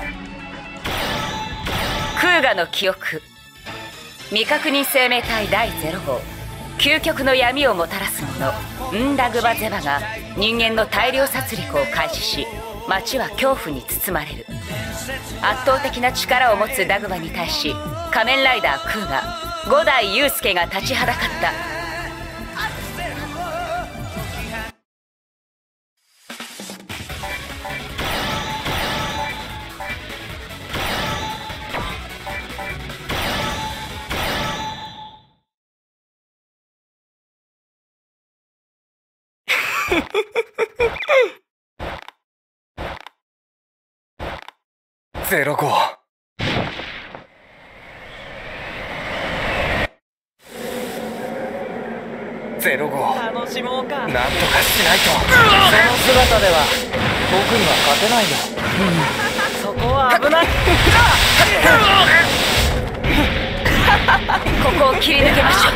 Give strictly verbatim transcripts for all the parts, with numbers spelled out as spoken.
クーガの記憶、未確認生命体だいゼロ号、究極の闇をもたらす者ンダグバゼバが人間の大量殺戮を開始し、街は恐怖に包まれる。圧倒的な力を持つダグバに対し、仮面ライダークーガ、五代雄介が立ちはだかった。 ゼロ号。ゼロ号。 楽しもうか。 なんとかしないと。 その姿では僕には勝てないよ。うん、そこは危ない。 ここを切り抜けましょ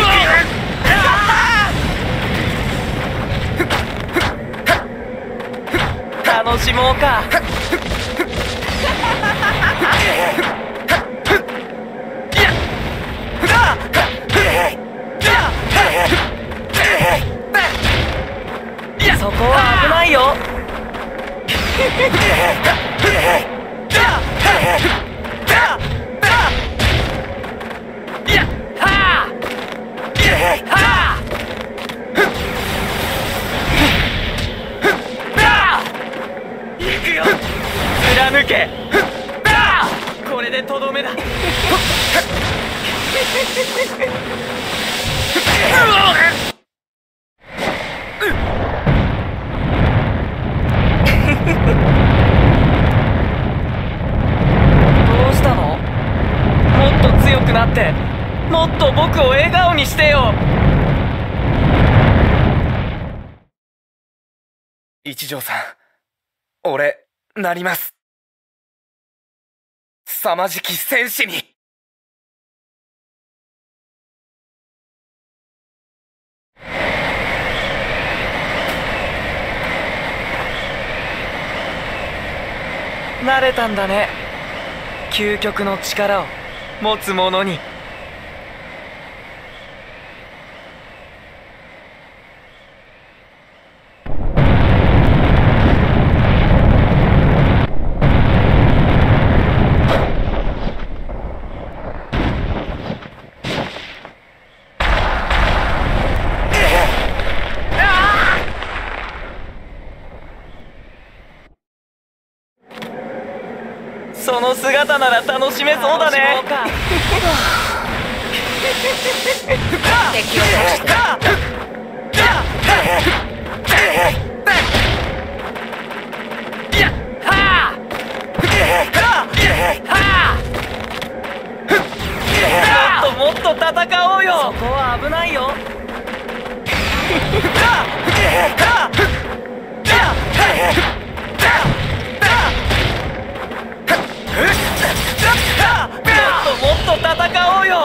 う。楽しもうか。そこは危ないよ。行くよ。貫け。これでとどめだ。どうしたの？もっと強くなって、もっと僕を笑顔にしてよ。 一条さん、俺なります。凄まじき戦士に。 慣れたんだね、究極の力を持つ者に。その姿なら楽しめそうだね。 敵を倒してもっともっと戦おうよ。そこは危ないよ。もっともっと戦おうよ。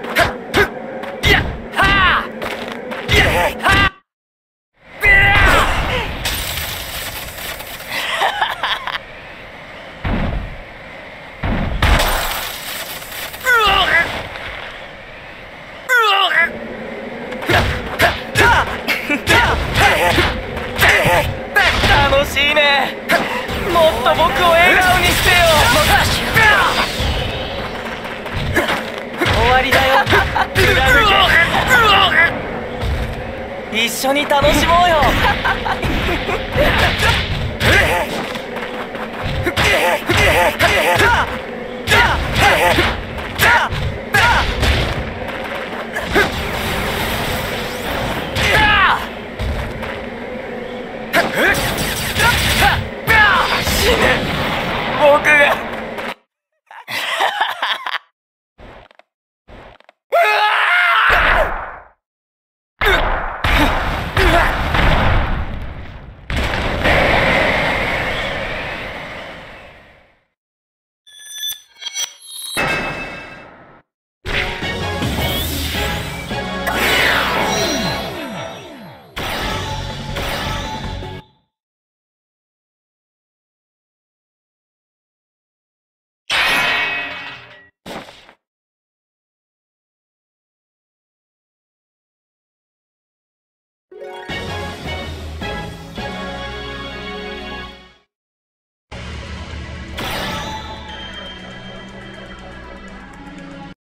楽しいね。もっと僕を笑顔にしてよ。終わりだよ。一緒に楽しもうよ。